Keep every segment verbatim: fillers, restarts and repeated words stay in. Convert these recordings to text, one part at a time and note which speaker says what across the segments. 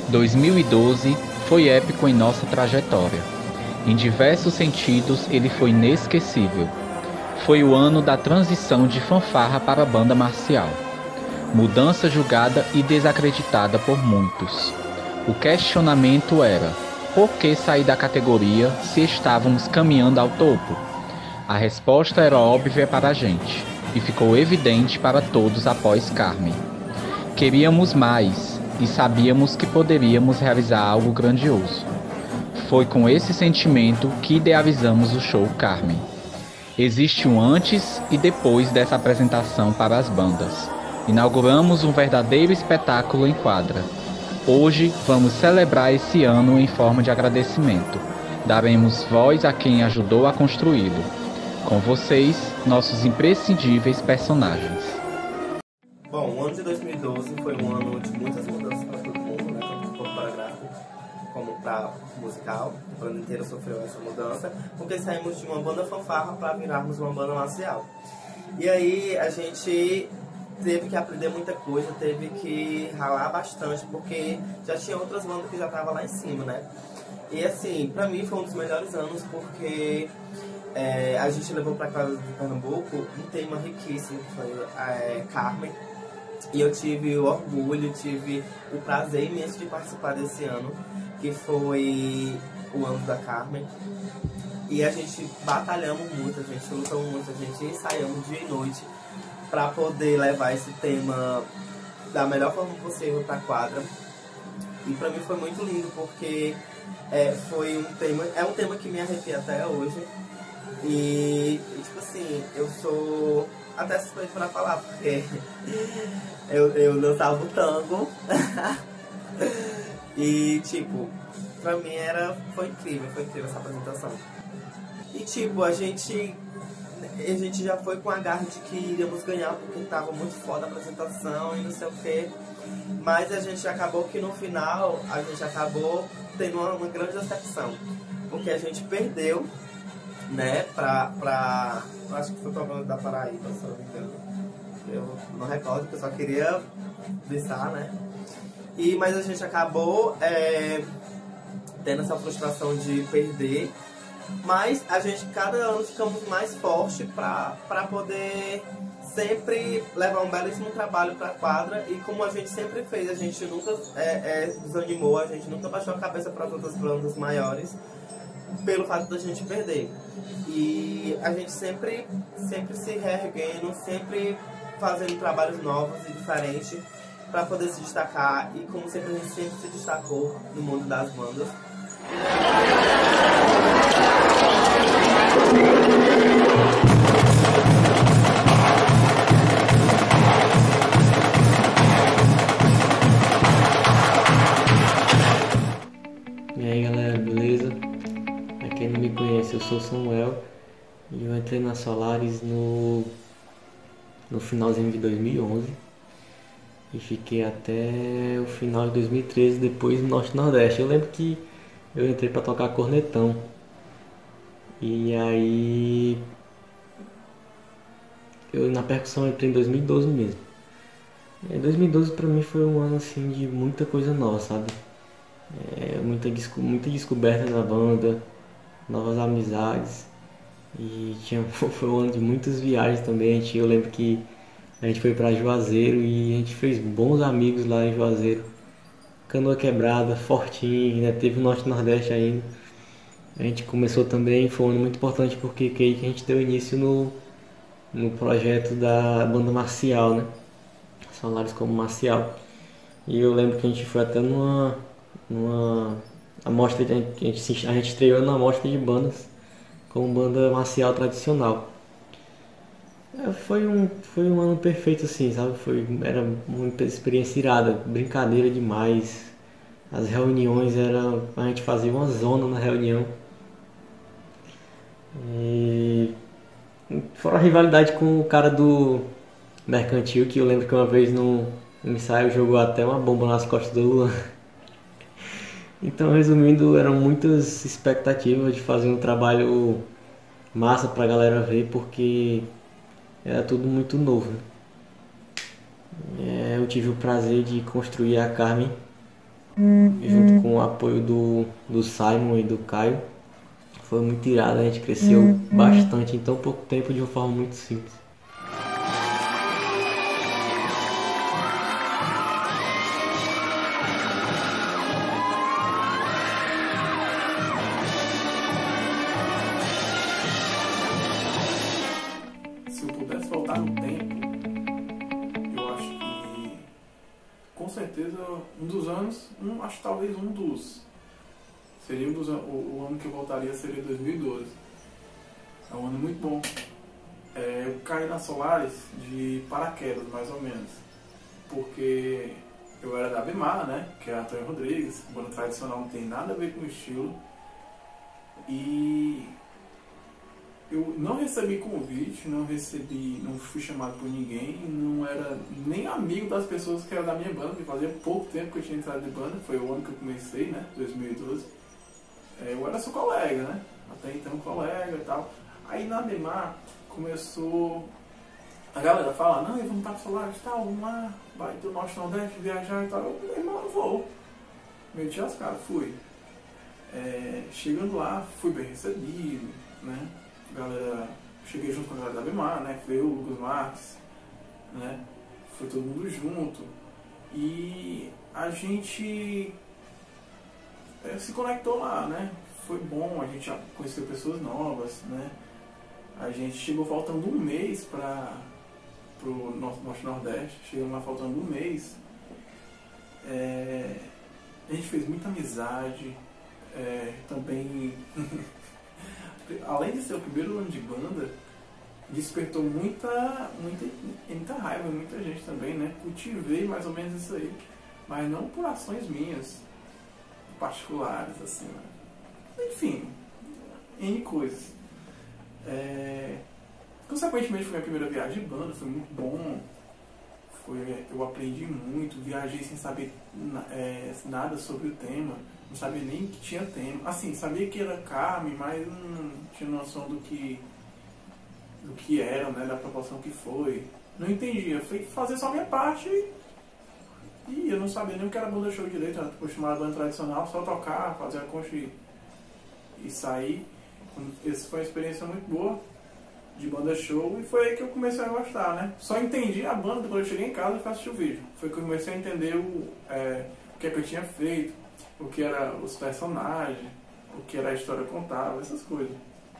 Speaker 1: dois mil e doze foi épico em nossa trajetória. Em diversos sentidos, ele foi inesquecível. Foi o ano da transição de fanfarra para a banda marcial. Mudança julgada e desacreditada por muitos. O questionamento era: por que sair da categoria se estávamos caminhando ao topo? A resposta era óbvia para a gente, e ficou evidente para todos após Carmen. Queríamos mais, e sabíamos que poderíamos realizar algo grandioso. Foi com esse sentimento que idealizamos o show Carmen. Existe um antes e depois dessa apresentação para as bandas. Inauguramos um verdadeiro espetáculo em quadra. Hoje vamos celebrar esse ano em forma de agradecimento. Daremos voz a quem ajudou a construí-lo. Com vocês, nossos imprescindíveis personagens.
Speaker 2: Bom, o ano de dois mil e doze foi um ano de muitas mudanças para todo mundo, né? Tanto para o coreográfico como para o musical. O ano inteiro sofreu essa mudança, porque saímos de uma banda fanfarra para virarmos uma banda marcial. E aí a gente teve que aprender muita coisa, teve que ralar bastante, porque já tinha outras bandas que já estavam lá em cima, né? E assim, pra mim foi um dos melhores anos, porque é, a gente levou pra casa de Pernambuco um tema riquíssimo, que foi é, Carmen. E eu tive o orgulho, tive o prazer imenso de participar desse ano, que foi o ano da Carmen. E a gente batalhamos muito, a gente lutou muito, a gente ensaiamos dia e noite para poder levar esse tema da melhor forma possível para a quadra. E para mim foi muito lindo, porque é, foi um tema, é um tema que me arrepia até hoje. E, e tipo assim, eu sou até suspeito para falar, porque eu, eu dançava o tango. E tipo, pra mim era, foi incrível, foi incrível essa apresentação. E tipo, a gente a gente já foi com a garra de que iríamos ganhar, porque tava muito foda a apresentação e não sei o que. Mas a gente acabou que no final, a gente acabou tendo uma, uma grande decepção, porque a gente perdeu, né, pra, pra acho que foi pra banda da Paraíba, se eu não me engano. Eu não recordo, porque eu só queria dançar, né. E, mas a gente acabou é, tendo essa frustração de perder. Mas a gente, cada ano, ficamos mais fortes para poder sempre levar um belíssimo trabalho para a quadra. E como a gente sempre fez, a gente nunca é, é, desanimou, a gente nunca baixou a cabeça para as outras bandas maiores, pelo fato da gente perder. E a gente sempre, sempre se reerguendo, sempre fazendo trabalhos novos e diferentes para poder se destacar. E como sempre, a gente sempre se destacou no mundo das bandas.
Speaker 3: E aí galera, beleza? Pra quem não me conhece, eu sou Samuel e eu entrei na Solaris no, no finalzinho de dois mil e onze e fiquei até o final de dois mil e treze, depois no Norte e Nordeste. Eu lembro que eu entrei pra tocar cornetão e aí eu na percussão eu entrei em dois mil e doze mesmo. E dois mil e doze pra mim foi um ano assim de muita coisa nova, sabe? É, muita, muita descoberta da banda, novas amizades e tinha, foi um ano de muitas viagens também. A gente, eu lembro que a gente foi pra Juazeiro e a gente fez bons amigos lá em Juazeiro. Canoa Quebrada, Fortinho, né? Teve o Norte e Nordeste ainda. A gente começou também, foi um ano muito importante porque que aí que a gente deu início no, no projeto da banda marcial, né? Solaris como marcial. E eu lembro que a gente foi até numa numa amostra, a gente, a gente estreou na amostra de bandas como banda marcial tradicional. É, foi, um, foi um ano perfeito assim, sabe? Foi, era muita experiência irada, brincadeira demais. As reuniões era, a gente fazia uma zona na reunião. E fora a rivalidade com o cara do Mercantil, que eu lembro que uma vez no, no ensaio jogou até uma bomba nas costas do Luan. Então, resumindo, eram muitas expectativas de fazer um trabalho massa pra galera ver, porque era tudo muito novo, né? É, eu tive o prazer de construir a Carmen junto com o apoio do, do Simon e do Caio. Foi muito irado, a gente cresceu bastante em tão pouco tempo de uma forma muito simples.
Speaker 4: Se eu pudesse voltar no tempo, eu acho que com certeza um dos anos, um, acho que talvez um dos, seria um dos, o, o ano que eu voltaria seria dois mil e doze. É um ano muito bom. É, eu caí na Solaris de paraquedas, mais ou menos, porque eu era da Bemar, né, que é a Antônio Rodrigues, banda tradicional, não tem nada a ver com o estilo, e eu não recebi convite, não recebi, não fui chamado por ninguém, não era nem amigo das pessoas que eram da minha banda, que fazia pouco tempo que eu tinha entrado de banda, foi o ano que eu comecei, né, dois mil e doze. É, eu era só colega, né, até então colega e tal. Aí na Bemar começou a galera falar, não, vamos para o Solaris e tal, vamos lá, vai do Norte Nordeste, viajar e tal. Eu, meu irmão, eu vou. Meti as caras, fui. É, chegando lá, fui bem recebido, né? Galera, cheguei junto com a galera da Bemar, né? Foi eu, o Lucas Marques, né? Foi todo mundo junto. E a gente é, se conectou lá, né? Foi bom, a gente já conheceu pessoas novas, né? A gente chegou faltando um mês para o Norte Nordeste, chegamos lá faltando um mês. É, a gente fez muita amizade, é, também, além de ser o primeiro ano de banda, despertou muita, muita, muita raiva, muita gente também, né? Cultivei mais ou menos isso aí, mas não por ações minhas, particulares, assim, né? Enfim, N coisas. É, consequentemente foi a minha primeira viagem de banda, foi muito bom, foi, eu aprendi muito, viajei sem saber é, nada sobre o tema, não sabia nem que tinha tema, assim, sabia que era Carmen, mas não tinha noção do que, do que era, né, da proporção que foi, não entendia, fui fazer só a minha parte e eu não sabia nem o que era banda show direito, era acostumado a banda tradicional, só tocar, fazer a concha e, e sair. Essa foi uma experiência muito boa de banda show e foi aí que eu comecei a gostar, né? Só entendi a banda quando eu cheguei em casa e fui assistir o vídeo. Foi que eu comecei a entender o, é, o que é que eu tinha feito, o que eram os personagens, o que era a história contada, essas coisas.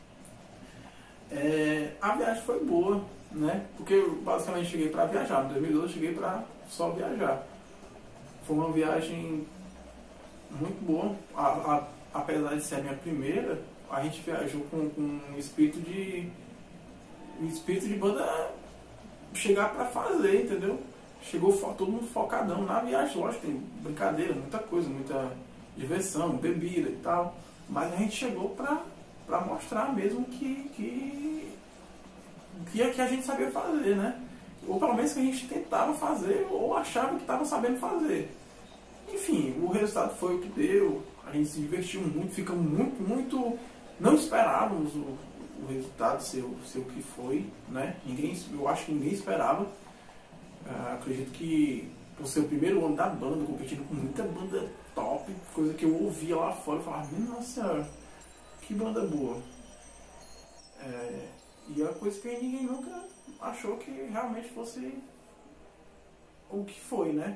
Speaker 4: É, a viagem foi boa, né? Porque eu basicamente cheguei para viajar. Em dois mil e doze eu cheguei para só viajar. Foi uma viagem muito boa. A, a, apesar de ser a minha primeira, a gente viajou com, com um espírito de um espírito de banda chegar pra fazer, entendeu? Chegou todo mundo focadão na viagem, lógico, tem brincadeira, muita coisa, muita diversão, bebida e tal, mas a gente chegou pra, pra mostrar mesmo que que, que é que a gente sabia fazer, né? Ou pelo menos que a gente tentava fazer ou achava que estava sabendo fazer. Enfim, o resultado foi o que deu, a gente se divertiu muito, ficamos muito, muito... Não esperávamos o, o resultado ser, ser o que foi, né? Ninguém, eu acho que ninguém esperava. Uh, acredito que por ser o primeiro ano da banda, competindo com muita banda top, coisa que eu ouvia lá fora e falava, nossa senhora, que banda boa. É, e é uma coisa que ninguém nunca achou que realmente fosse o que foi, né?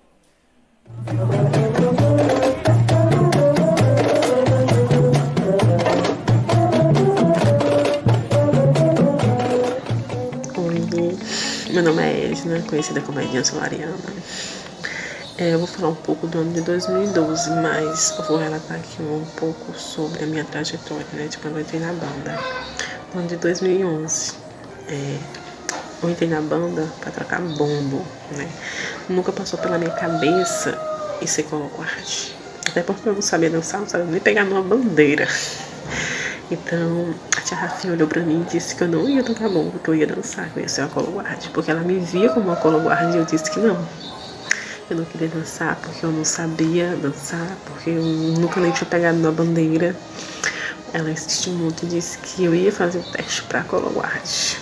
Speaker 5: Meu nome é Elisna, conhecida como Edinha Solariana. É, eu vou falar um pouco do ano de dois mil e doze, mas eu vou relatar aqui um pouco sobre a minha trajetória, né, de quando eu entrei na banda. No ano de dois mil e onze, é, eu entrei na banda para trocar bombo, né? Nunca passou pela minha cabeça ir ser cologuarde. Até porque eu não sabia dançar, não sabia nem pegar numa bandeira. Então, a tia Rafinha olhou pra mim e disse que eu não ia tocar bombo, que eu ia dançar, que eu ia ser uma cologuarde, porque ela me via como uma cologuarde e eu disse que não. Eu não queria dançar porque eu não sabia dançar, porque eu nunca nem tinha pegado na bandeira. Ela insistiu muito e disse que eu ia fazer o teste pra cologuarde.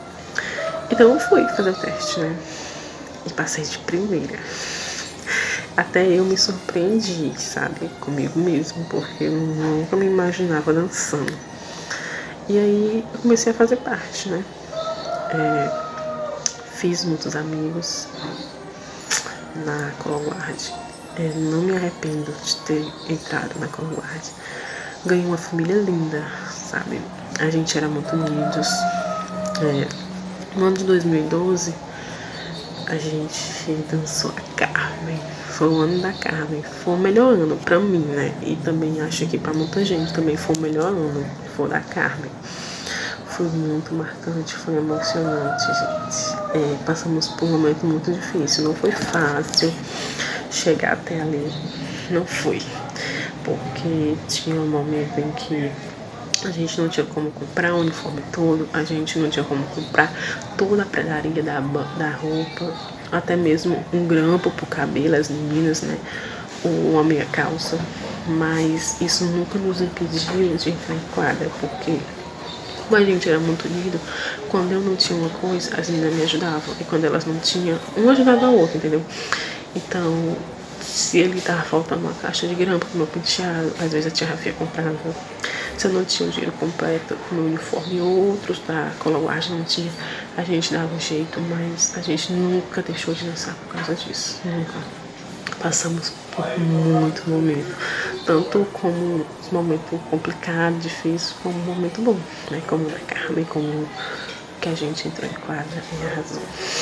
Speaker 5: Então eu fui fazer o teste, né? E passei de primeira. até eu me surpreendi, sabe, comigo mesmo, porque eu nunca me imaginava dançando. E aí eu comecei a fazer parte, né? É, fiz muitos amigos na Cologuard. É, não me arrependo de ter entrado na Cologuard. Ganhei uma família linda, sabe? A gente era muito unidos. É, no ano de dois mil e doze, a gente dançou a Carmen. Foi o ano da Carmen. Foi o melhor ano pra mim, né? E também acho que pra muita gente também foi o melhor ano. Foi o da Carmen. Foi muito marcante, foi emocionante, gente. É, passamos por um momento muito difícil. Não foi fácil chegar até ali. Não foi. Porque tinha um momento em que a gente não tinha como comprar o uniforme todo, a gente não tinha como comprar toda a pedaria da, da roupa, até mesmo um grampo pro cabelo, as meninas, né? Ou uma meia calça. Mas isso nunca nos impediu de entrar em quadra, porque como a gente era muito unido, quando eu não tinha uma coisa, as meninas me ajudavam. E quando elas não tinham, um ajudava a outra, entendeu? Então, se ele tava faltando uma caixa de grampo pro meu penteado, às vezes a tia Rafinha comprava. Se eu não tinha o dinheiro completo pro meu uniforme, outros da Cologuard não tinha, a gente dava um jeito, mas a gente nunca deixou de dançar por causa disso. Nunca. Passamos por muito momento, tanto como os momentos complicados, difíceis, como um momento bom, né? Como o da Carmen, como que a gente entrou em quadra e arrasou.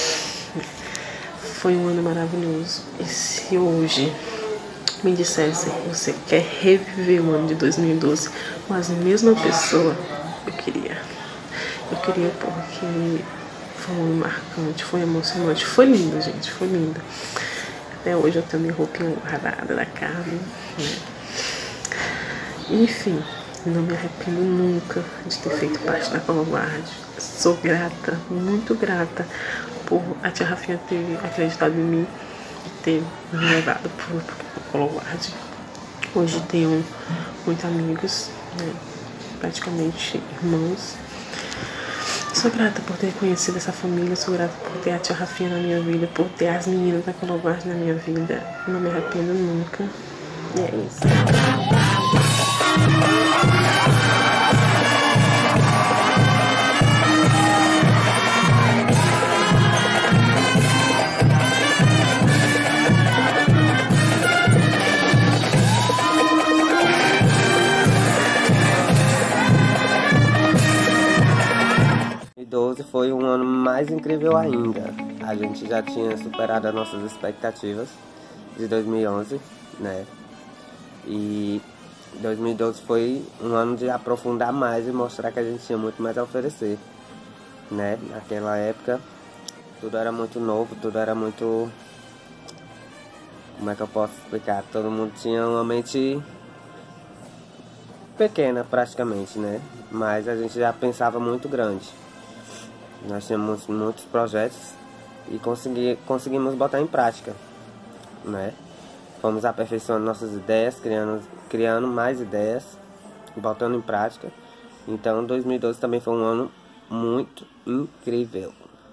Speaker 5: Foi um ano maravilhoso. E se hoje me dissesse que você quer reviver o ano de dois mil e doze com as mesmas pessoas, eu queria. Eu queria porque foi um ano marcante, foi emocionante, foi lindo, gente, foi lindo. Até hoje eu tenho minha roupinha guardada da Carmen, né? Enfim, não me arrependo nunca de ter feito parte da Cologuard. Sou grata, muito grata por a tia Rafinha ter acreditado em mim e ter me levado para o Cologuard. Hoje tenho muitos amigos, né? Praticamente irmãos. Sou grata por ter conhecido essa família, sou grata por ter a tia Rafinha na minha vida, por ter as meninas da Cologuard na minha vida. Não me arrependo nunca. E é isso.
Speaker 2: dois mil e doze foi um ano mais incrível ainda. A gente já tinha superado as nossas expectativas de dois mil e onze, né? E dois mil e doze foi um ano de aprofundar mais e mostrar que a gente tinha muito mais a oferecer, né? Naquela época tudo era muito novo, tudo era muito... Como é que eu posso explicar? Todo mundo tinha uma mente pequena praticamente, né? Mas a gente já pensava muito grande. Nós tínhamos muitos projetos e consegui, conseguimos botar em prática, né? Fomos aperfeiçoando nossas ideias, criando, criando mais ideias, botando em prática. Então dois mil e doze também foi um ano muito incrível.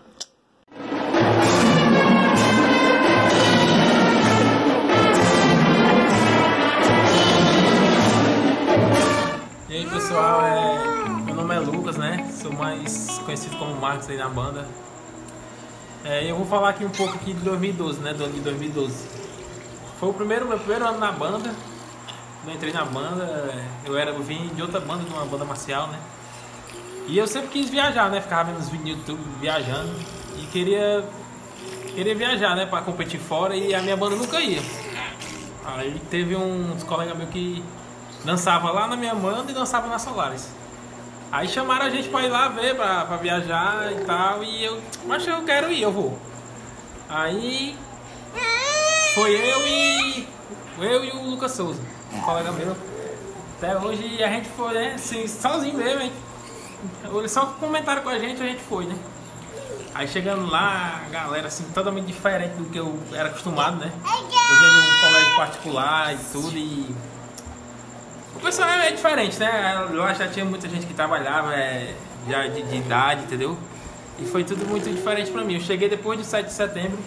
Speaker 6: E aí pessoal, é... meu nome é Lucas, né? Sou mais conhecido como Marcos aí na banda. É, eu vou falar aqui um pouco aqui de dois mil e doze, né? Do ano de dois mil e doze. Foi o primeiro, meu primeiro ano na banda. Eu entrei na banda, eu, era, eu vim de outra banda, de uma banda marcial, né? E eu sempre quis viajar, né? Ficava vendo os vídeos no YouTube viajando e queria, queria viajar, né? Pra competir fora, e a minha banda nunca ia. Aí teve uns colegas meus que dançava lá na minha banda e dançava na Solaris. Aí chamaram a gente pra ir lá ver, pra, pra viajar e tal, e eu, mas eu quero ir, eu vou. Aí foi eu e eu e o Lucas Souza, um colega meu. Até hoje a gente foi, né, assim, sozinho mesmo, hein? Eles só comentaram com a gente, a gente foi, né? Aí chegando lá, a galera assim, totalmente diferente do que eu era acostumado, né? Eu vim de um colégio particular e tudo, e o pessoal é diferente, né? Lá já tinha muita gente que trabalhava, é, já de, de idade, entendeu? E foi tudo muito diferente pra mim. Eu cheguei depois do sete de setembro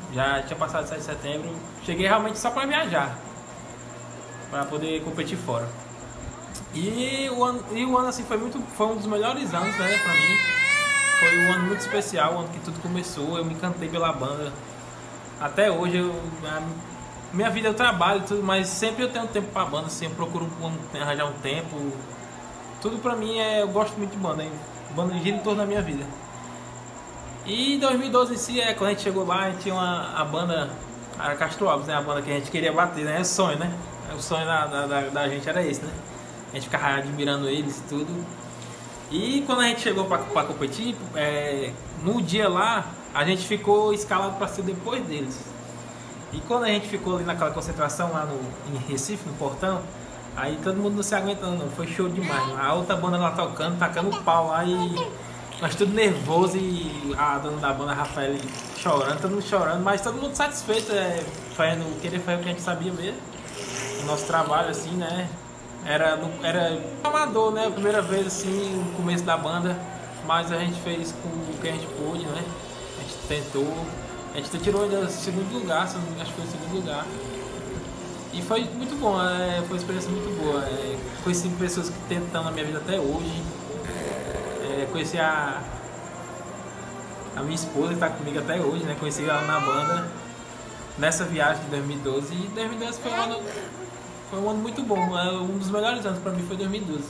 Speaker 6: Já tinha passado sete de setembro. Cheguei realmente só para viajar, para poder competir fora. E o ano, e o ano assim foi muito, foi um dos melhores anos, né, para mim. Foi um ano muito especial, o ano que tudo começou. Eu me encantei pela banda. Até hoje eu, a minha vida eu trabalho tudo, mas sempre eu tenho tempo para banda, assim, eu procuro um, arranjar um tempo. Tudo para mim é, eu gosto muito de banda, hein? Banda gira em torno da minha vida. E em dois mil e doze em si, é, quando a gente chegou lá, a gente tinha uma, a banda, a Castro Alves, né? A banda que a gente queria bater, né? É o sonho, né? O sonho da, da, da gente era esse, né? A gente ficava admirando eles e tudo. E quando a gente chegou para competir, é, no dia lá, a gente ficou escalado para ser depois deles. E quando a gente ficou ali naquela concentração lá no, em Recife, no portão, aí todo mundo não se aguentando, não. Foi show demais. A outra banda lá tocando, tacando o pau lá e nós tudo nervoso e a dona da banda, a Rafael, chorando, todo mundo chorando, mas todo mundo satisfeito, é, fazendo, querer fazer o que a gente sabia mesmo. O nosso trabalho, assim, né? Era, era amador, né? A primeira vez, assim, no começo da banda, mas a gente fez com o que a gente pôde, né? A gente tentou, a gente tirou ainda o segundo lugar, acho que foi o segundo lugar. E foi muito bom, é, foi uma experiência muito boa. É, conheci pessoas que estão na minha vida até hoje. É, conheci a, a minha esposa que está comigo até hoje, né? Conheci ela na banda nessa viagem de dois mil e doze. E dois mil e doze foi um ano, foi um ano muito bom. Um dos melhores anos para mim foi dois mil e doze.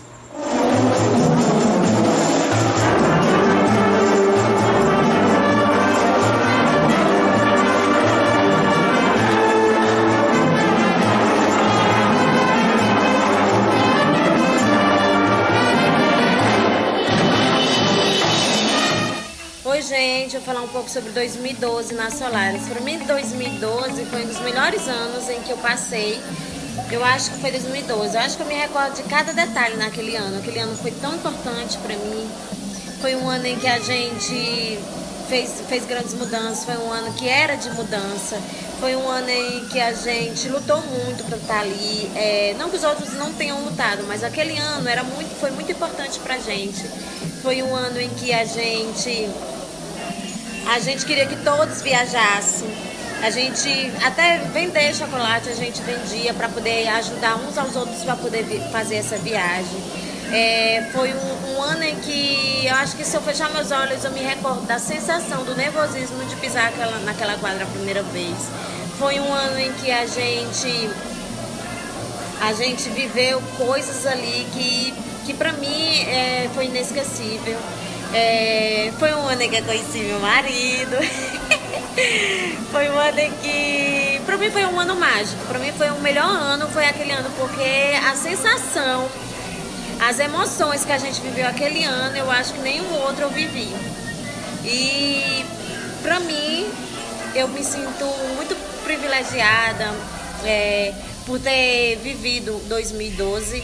Speaker 7: Oi gente, eu vou falar um pouco sobre dois mil e doze na Solaris. Para mim dois mil e doze foi um dos melhores anos em que eu passei. Eu acho que foi dois mil e doze, eu acho que eu me recordo de cada detalhe naquele ano. Aquele ano foi tão importante para mim. Foi um ano em que a gente fez, fez grandes mudanças, foi um ano que era de mudança. Foi um ano em que a gente lutou muito para estar ali. É, não que os outros não tenham lutado, mas aquele ano era muito, foi muito importante pra gente. Foi um ano em que a gente... A gente queria que todos viajassem. A gente até vender chocolate, a gente vendia para poder ajudar uns aos outros para poder fazer essa viagem. É, foi um, um ano em que eu acho que se eu fechar meus olhos eu me recordo da sensação, do nervosismo de pisar aquela, naquela quadra a primeira vez. Foi um ano em que a gente, a gente viveu coisas ali que, que para mim é, foi inesquecível. É, foi um ano em que eu conheci meu marido. Foi um ano em que, pra mim foi um ano mágico. Pra mim foi o melhor ano, foi aquele ano, porque a sensação, as emoções que a gente viveu aquele ano, eu acho que nenhum outro eu vivi. E pra mim, eu me sinto muito privilegiada é, por ter vivido dois mil e doze.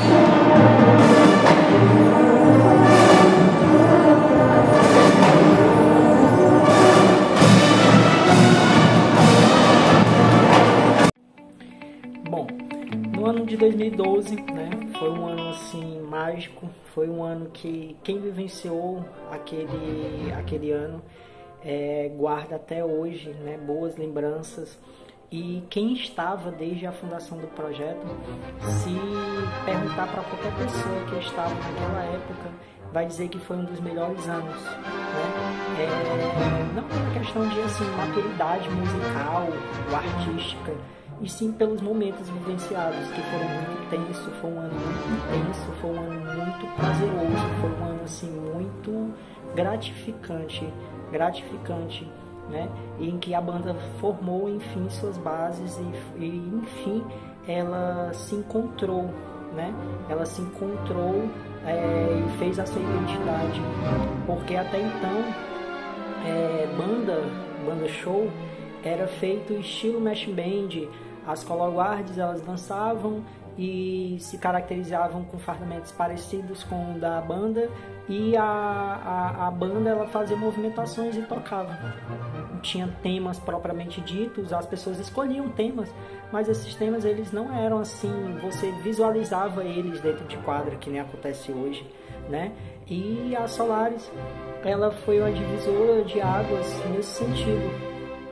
Speaker 8: De dois mil e doze, né, foi um ano assim mágico, foi um ano que quem vivenciou aquele, aquele ano é, guarda até hoje, né, boas lembranças. E quem estava desde a fundação do projeto, se perguntar para qualquer pessoa que estava naquela época, vai dizer que foi um dos melhores anos, né? É, não pela questão de assim, maturidade musical ou artística, e sim pelos momentos vivenciados, que foram muito intensos. Foi um ano muito intenso, foi um ano muito prazeroso, foi um ano assim muito gratificante, gratificante, né? Em que a banda formou, enfim, suas bases e, e enfim, ela se encontrou, né? Ela se encontrou é, e fez a sua identidade, porque até então é, banda, banda show era feito estilo Mesh Band. As color guards, elas dançavam e se caracterizavam com fardamentos parecidos com o da banda, e a, a, a banda ela fazia movimentações e tocava. Tinha temas propriamente ditos, as pessoas escolhiam temas, mas esses temas eles não eram assim, você visualizava eles dentro de quadra, que nem acontece hoje, né? E a Solaris, ela foi uma divisora de águas nesse sentido,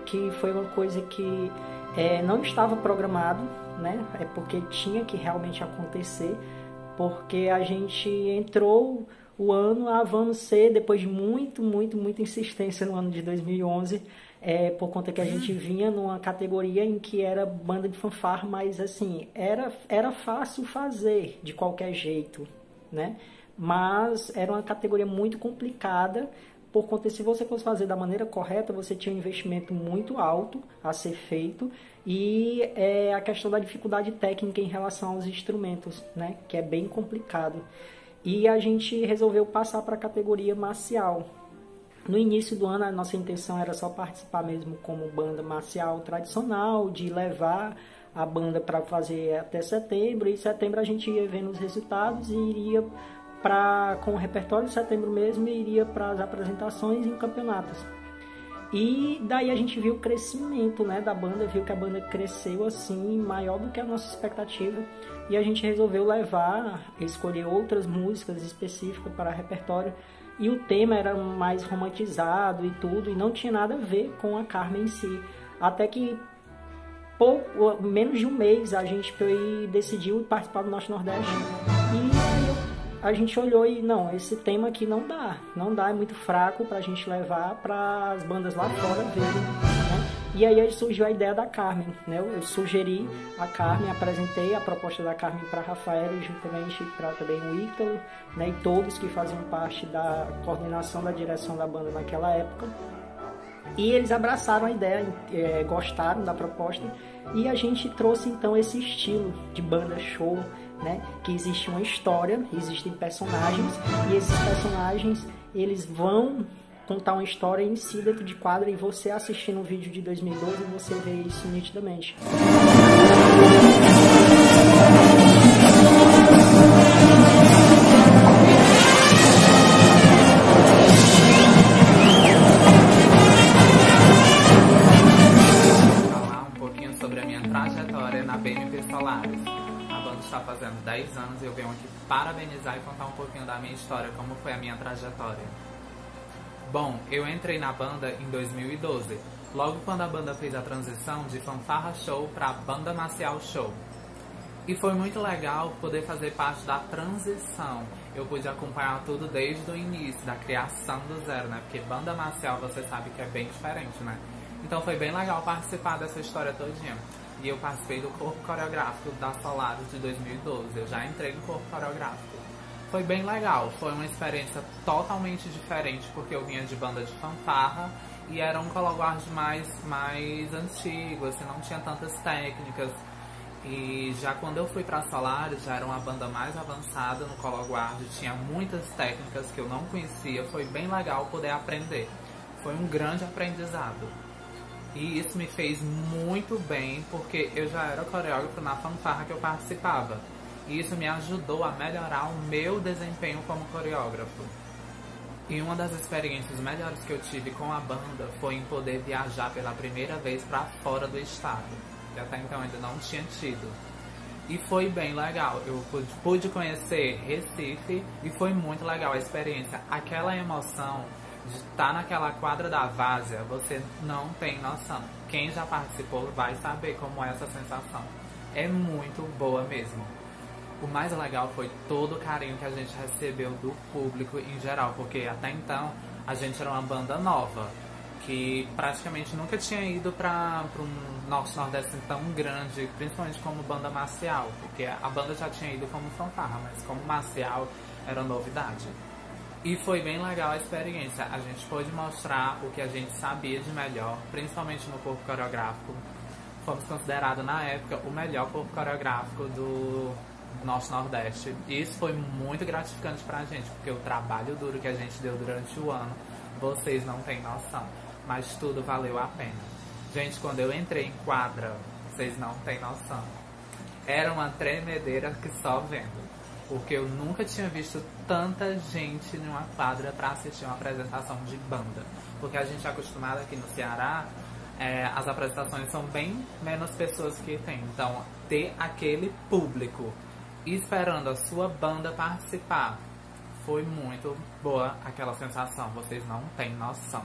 Speaker 8: que foi uma coisa que é, não estava programado, né? É porque tinha que realmente acontecer, porque a gente entrou o ano, ah, vamos ser, depois de muito, muito, muita insistência no ano de dois mil e onze, é, por conta que a gente vinha numa categoria em que era banda de fanfarra, mas assim, era, era fácil fazer de qualquer jeito, né? Mas era uma categoria muito complicada, por conta que se você fosse fazer da maneira correta, você tinha um investimento muito alto a ser feito, e é, a questão da dificuldade técnica em relação aos instrumentos, né? Que é bem complicado. E a gente resolveu passar para a categoria marcial. No início do ano, a nossa intenção era só participar mesmo como banda marcial tradicional, de levar a banda para fazer até setembro. E em setembro a gente ia vendo os resultados e iria para, com o repertório de setembro mesmo, e iria para as apresentações em campeonatos. E daí a gente viu o crescimento, né, da banda, viu que a banda cresceu assim, maior do que a nossa expectativa. E a gente resolveu levar, escolher outras músicas específicas para repertório. E o tema era mais romantizado e tudo, e não tinha nada a ver com a Carmen em si. Até que pouco, menos de um mês a gente foi, decidiu participar do Norte Nordeste. E aí a gente olhou e, não, esse tema aqui não dá. Não dá, é muito fraco pra gente levar para as bandas lá fora verem, né? E aí surgiu a ideia da Carmen, né? Eu sugeri a Carmen, apresentei a proposta da Carmen para a Rafaela e juntamente para também o Ítalo, né? E todos que faziam parte da coordenação da direção da banda naquela época. E eles abraçaram a ideia, é, gostaram da proposta, e a gente trouxe então esse estilo de banda show, né? Que existe uma história, existem personagens, e esses personagens eles vão contar uma história em si dentro de quadro, e você assistindo o vídeo de dois mil e doze você vê isso nitidamente.
Speaker 9: Falar um pouquinho sobre a minha trajetória na B M P Solaris. A banda está fazendo dez anos e eu venho aqui parabenizar e contar um pouquinho da minha história, como foi a minha trajetória. Bom, eu entrei na banda em dois mil e doze, logo quando a banda fez a transição de fanfarra show para banda marcial show. E foi muito legal poder fazer parte da transição. Eu pude acompanhar tudo desde o início, da criação do zero, né? Porque banda marcial você sabe que é bem diferente, né? Então foi bem legal participar dessa história todinha. E eu participei do corpo coreográfico da Solaris de dois mil e doze, eu já entrei no corpo coreográfico. Foi bem legal, foi uma experiência totalmente diferente, porque eu vinha de banda de fanfarra e era um cologuard mais, mais antigo, assim, não tinha tantas técnicas. E já quando eu fui pra Solaris, já era uma banda mais avançada no cologuard, tinha muitas técnicas que eu não conhecia, foi bem legal poder aprender. Foi um grande aprendizado. E isso me fez muito bem, porque eu já era coreógrafo na fanfarra que eu participava. E isso me ajudou a melhorar o meu desempenho como coreógrafo. E uma das experiências melhores que eu tive com a banda foi em poder viajar pela primeira vez para fora do estado, que até então ainda não tinha tido. E foi bem legal, eu pude, pude conhecer Recife e foi muito legal a experiência. Aquela emoção de estar naquela quadra da Várzea, você não tem noção. Quem já participou vai saber como é essa sensação. É muito boa mesmo. O mais legal foi todo o carinho que a gente recebeu do público em geral, porque até então a gente era uma banda nova, que praticamente nunca tinha ido para um Norte-Nordeste tão grande, principalmente como banda marcial, porque a banda já tinha ido como fanfarra, mas como marcial era novidade. E foi bem legal a experiência, a gente pôde mostrar o que a gente sabia de melhor, principalmente no corpo coreográfico. Fomos considerados na época o melhor corpo coreográfico do Norte Nordeste. E isso foi muito gratificante pra gente, porque o trabalho duro que a gente deu durante o ano, vocês não têm noção, mas tudo valeu a pena. Gente, quando eu entrei em quadra, vocês não têm noção, era uma tremedeira que só vendo, porque eu nunca tinha visto tanta gente numa quadra pra assistir uma apresentação de banda, porque a gente é acostumado aqui no Ceará, é, as apresentações são bem menos pessoas que tem, então ter aquele público esperando a sua banda participar foi muito boa aquela sensação, vocês não têm noção.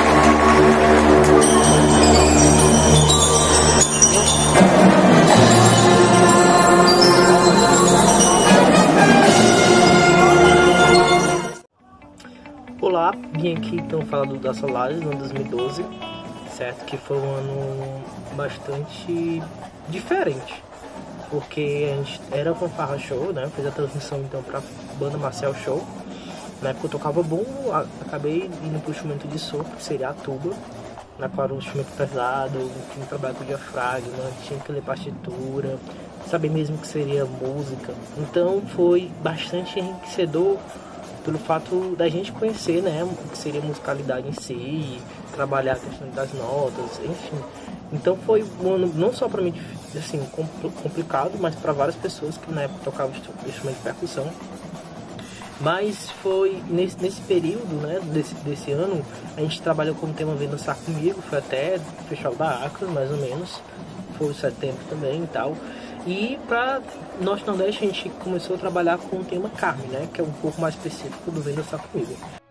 Speaker 10: Olá, vim aqui então falar do Da Solaris no dois mil e doze, certo? Que foi um ano bastante diferente, porque a gente era Fanfarra Show, né? Fiz a transmissão então para Banda Marcial Show. Na época eu tocava bumbo, acabei indo pro instrumento de sopro, que seria a tuba, né? Para um instrumento pesado, tinha que trabalhar com diafragma, tinha que ler partitura, saber mesmo que seria música. Então foi bastante enriquecedor pelo fato da gente conhecer, né, o que seria musicalidade em si, trabalhar a questão das notas, enfim. Então foi um ano não só para mim assim, complicado, mas para várias pessoas que na época tocavam instrumento de percussão. Mas foi nesse, nesse período, né, desse, desse ano, a gente trabalhou com o tema Vem Dançar Comigo, foi até o Festival da Acre, mais ou menos, foi em setembro também e tal. E para Norte Nordeste a gente começou a trabalhar com o tema Carmen, né, que é um pouco mais específico do Vem Dançar Comigo.